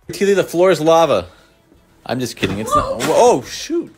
Tilly, the floor is lava. I'm just kidding. It's not. Oh, shoot.